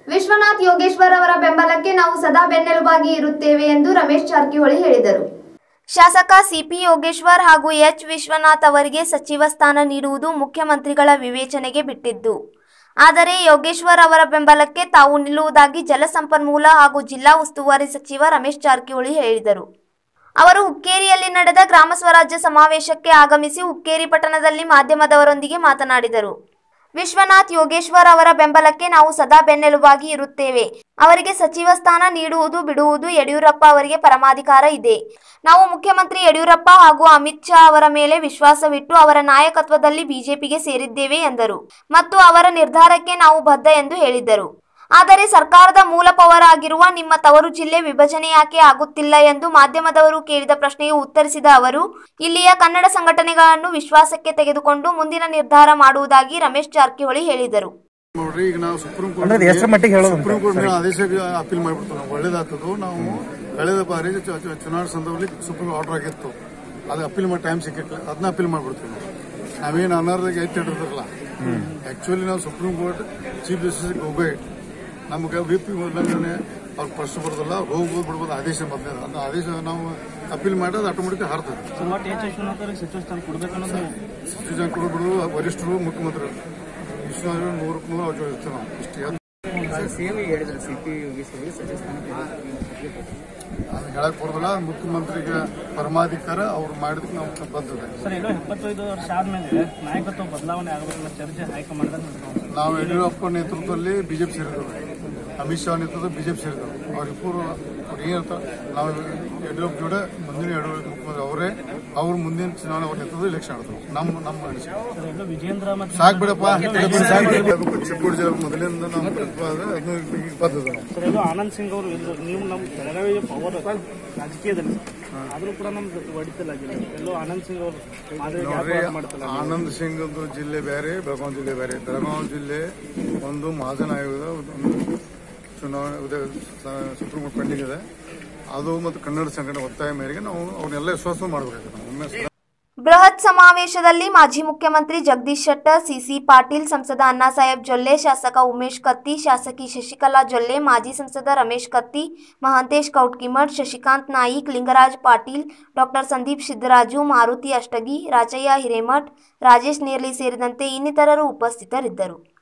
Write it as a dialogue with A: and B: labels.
A: ವಿಶ್ವನಾಥ್ ಯೋಗೇಶ್ವರ್ ಅವರ ಬೆಂಬಲಕ್ಕೆ ನಾವು ಸದಾ ಬೆನ್ನೆಲುಬಾಗಿ ಇರುತ್ತೇವೆ ಎಂದು ರಮೇಶ್ ಜಾರಕಿಹೊಳಿ ಹೇಳಿದರು. ಶಾಸಕ ಸಿಪಿ ಯೋಗೇಶ್ವರ್ ಹಾಗೂ ಎಚ್ ವಿಶ್ವನಾಥ್ ಅವರಿಗೆ ಸಚಿವ ಸ್ಥಾನ ನೀಡುವುದು ಮುಖ್ಯಮಂತ್ರಿಗಳ ವಿವೇಚನೆಗೆ ಬಿಟ್ಟಿದ್ದು. ಆದರೆ ಯೋಗೇಶ್ವರ್ ಅವರ ಬೆಂಬಲಕ್ಕೆ ತಾವು ನಿಲ್ಲುವುದಾಗಿ ಜಲಸಂಪನ್ಮೂಲ ಹಾಗೂ ಜಿಲ್ಲಾ ಉಸ್ತುವಾರಿ ಸಚಿವ ರಮೇಶ್ ಜಾರಕಿಹೊಳಿ ಹೇಳಿದರು. ಅವರು ಹುಕ್ಕೇರಿಯಲ್ಲಿ ನಡೆದ ಗ್ರಾಮ ಸ್ವರಾಜ್ಯ ಸಮಾವೇಶಕ್ಕೆ ಆಗಮಿಸಿ ಹುಕ್ಕೇರಿ ಪಟ್ಟಣದಲ್ಲಿ ಮಾಧ್ಯಮದವರೊಂದಿಗೆ ಮಾತನಾಡಿದರು. ವಿಶ್ವನಾಥ್ ಯೋಗೇಶ್ವರ್ ಅವರ ಬೆಂಬಲಕ್ಕೆ ನಾವು ಸದಾ ಬೆನ್ನೆಲುಬಾಗಿ ಇರುತ್ತೇವೆ. ಅವರಿಗೆ ಸಚಿವ ಸ್ಥಾನ ನೀಡುವುದು ಬಿಡುವುದು ಯಡಿಯೂರಪ್ಪ ಅವರಿಗೆ ಪರಮಾಧಿಕಾರ ಇದೆ. ನಾವು ಮುಖ್ಯಮಂತ್ರಿ ಯಡಿಯೂರಪ್ಪ ಹಾಗೂ ಅಮಿತ್ ಶಾ ಅವರ ಮೇಲೆ ವಿಶ್ವಾಸವಿಟ್ಟು ಅವರ ನಾಯಕತ್ವದಲ್ಲಿ ಬಿಜೆಪಿಗೆ ಸೇರಿದ್ದೇವೆ ಎಂದರು ಮತ್ತು ಅವರ ನಿರ್ಧಾರಕ್ಕೆ ನಾವು ಬದ್ಧ ಎಂದು ಹೇಳಿದರು. ಆದರೆ ಸರ್ಕಾರದ ಮೂಲ ಪವರ್ ಆಗಿರುವ ನಿಮ್ಮ ತವರು ಜಿಲ್ಲೆ ವಿಭಜನೆ ಯಾಕೆ ಆಗುತ್ತಿಲ್ಲ ಎಂದು ಮಾಧ್ಯಮದವರು ಕೇಳಿದ ಪ್ರಶ್ನೆಗೆ ಉತ್ತರಿಸಿದ ಅವರು, ಇಲ್ಲಿಯ ಕನ್ನಡ ಸಂಘಟನೆಗಳನ್ನು ವಿಶ್ವಾಸಕ್ಕೆ ತೆಗೆದುಕೊಂಡು ಮುಂದಿನ ನಿರ್ಧಾರ ಮಾಡುವುದಾಗಿ ರಮೇಶ್ ಜಾರಕಿಹೊಳಿ ಹೇಳಿದರು.
B: ನೋಡ್ರಿ, ಈಗ ನಾವು ಸುಪ್ರೀಂ ಕೋರ್ಟ್ ಆದೇಶ ಅಪೀಲ್ ಮಾಡಿಬಿಡ್ತೀವಿ. ನಾವು ಒಳ್ಳೇದಾಗ್ತದೆ. ನಾವು ಕಳೆದ ಬಾರಿ ಚುನಾವಣಾ ಸಂದರ್ಭದಲ್ಲಿ ಸುಪ್ರೀಂ ಆರ್ಡರ್ ಆಗಿತ್ತು, ಅದು ಅಪೀಲ್ ಮಾಡಿ ಟೈಮ್ ಸಿಕ್ಕಿಲ್ಲ, ಅದನ್ನ ಅಪೀಲ್ ಮಾಡಿಬಿಡ್ತೀವಿ. ನಾವೇನು ಅನರ್ಹದಾಗ ಎತ್ತಿಡಿದ್ರಲ್ಲ, ಆಕ್ಚುಲಿ ನಾವು ಸುಪ್ರೀಂ ಕೋರ್ಟ್ ಚೀಫ್ ಜಸ್ಟಿಸ್ ಹೋಗೇ ನಮ್ಗೆ ವಿಪಿ ಉಲ್ಲಂಘನೆ ಅವ್ರು ಪ್ರಶ್ನೆ ಬರೋದಿಲ್ಲ, ಹೋಗ್ಬೋದು ಬಿಡ್ಬೋದು ಆದೇಶ ಮೊದಲೇ. ಅದು ಆದೇಶ ನಾವು ಅಪೀಲ್ ಮಾಡಿ ಅದು ಆಟೋಮೆಟಿಕ್ ಹಾರ್ತದೆ. ಸಚಿವ ಸ್ಥಾನ ಕೊಡ್ಬಿಡೋದು ವರಿಷ್ಠರು ಮುಖ್ಯಮಂತ್ರಿ ವಿಶ್ವನಾಥ್ 100 ಅವ್ರು ಇರ್ತೀವಿ ನಾವು ಇಷ್ಟೇ. ಅದು ಹೇಳಕ್ ಬರೋದಿಲ್ಲ. ಮುಖ್ಯಮಂತ್ರಿಗೆ ಪರಮಾಧಿಕಾರ ಅವ್ರು ಮಾಡಿದಕ್ಕೆ ನಾವು ಬರ್ತದೆ.
C: 75 ವರ್ಷ ಆದ್ಮೇಲೆ ನಾಯಕತ್ವ ಬದಲಾವಣೆ ಆಗಬೇಕನ್ನ ಚರ್ಚೆ ಹೈಕಮಾಂಡ್
B: ನಾವು ಯಡಿಯೂರಪ್ಪ ನೇತೃತ್ವದಲ್ಲಿ ಬಿಜೆಪಿ ಸೇರಿದ್ರು, ಅಮಿತ್ ಶಾ ನೇತೃತ್ವ ಬಿಜೆಪಿ ಸೇರಿದ್ರು. ಅವ್ರಿಬ್ಬರು ಅವ್ರು ಏನಿರ್ತಾರೆ, ನಾವು ಯಡಿಯೂರಪ್ಪ ಜೋಡೆ ಮುಂದಿನ ಮುಖ್ಯಮಂತ್ರಿ ಅವರೇ, ಅವ್ರು ಮುಂದಿನ ಚುನಾವಣೆ ಅವ್ರ ನೇತೃತ್ವ ಎಲೆಕ್ಷನ್ ಆಡ್ತಾರೆ. ನಮ್ಮ
C: ವಿಜೇಂದ್ರ
B: ಸಾಕ್ ಬಿಡಪ್ಪ, ಚಿಕ್ಕೋಡಿ ಜನ ಮೊದಲಿಂದ ನಮ್ಮ ಪದ್ಧತಿ.
C: ಆನಂದ್ ಸಿಂಗ್ ಅವರು ನೀವು ನಮ್ಮ ಬೆಳಗಾವಿ ಪವರ್ ರಾಜಕೀಯದಲ್ಲಿ ಆದ್ರೂ ಕೂಡ ನಮ್ದು ಹೊಡಿತಲಾಗಿಲ್ಲ. ಎಲ್ಲೋ ಆನಂದ್ ಸಿಂಗ್ ಅವರು
B: ಆನಂದ್ ಸಿಂಗ್ ಜಿಲ್ಲೆ ಬೇರೆ, ಬೆಳಗಾವಿ ಜಿಲ್ಲೆ ಬೇರೆ. ಬೆಳಗಾವಿ ಜಿಲ್ಲೆ ಒಂದು ಮಹಾಜನ ಆಯೋಗದ ಒಂದು ಚುನಾವಣೆ ಸುಪ್ರೀಂ ಕೋರ್ಟ್ ಪೆಂಡಿಂಗ್ ಇದೆ. ಅದು ಮತ್ತು ಕನ್ನಡ ಸಂಘಟನೆ ಒತ್ತಾಯ ಮೇರೆಗೆ ನಾವು ಅವ್ರನ್ನೆಲ್ಲ ವಿಶ್ವಾಸ ಮಾಡಬೇಕಾಗುತ್ತೆ.
A: ಬೃಹತ್ ಸಮಾವೇಶದಲ್ಲಿ ಮಾಜಿ ಮುಖ್ಯಮಂತ್ರಿ ಜಗದೀಶ್ ಶೆಟ್ಟರ್, ಸಿಸಿ ಪಾಟೀಲ್, ಸಂಸದ ಅಣ್ಣಾಸಾಹೇಬ್ ಜೊಲ್ಲೆ, ಶಾಸಕ ಉಮೇಶ್ ಕತ್ತಿ, ಶಾಸಕಿ ಶಶಿಕಲಾ ಜೊಲ್ಲೆ, ಮಾಜಿ ಸಂಸದ ರಮೇಶ್ ಕತ್ತಿ, ಮಹಾಂತೇಶ್ ಕೌಟ್ಕಿಮಠ್, ಶಶಿಕಾಂತ್ ನಾಯಿಕ್, ಲಿಂಗರಾಜ್ ಪಾಟೀಲ್, ಡಾಕ್ಟರ್ ಸಂದೀಪ್ ಸಿದ್ದರಾಜು, ಮಾರುತಿ ಅಷ್ಟಗಿ, ರಾಜಯ್ಯ ಹಿರೇಮಠ್, ರಾಜೇಶ್ ನೇರ್ಲಿ ಸೇರಿದಂತೆ ಇನ್ನಿತರರು ಉಪಸ್ಥಿತರಿದ್ದರು.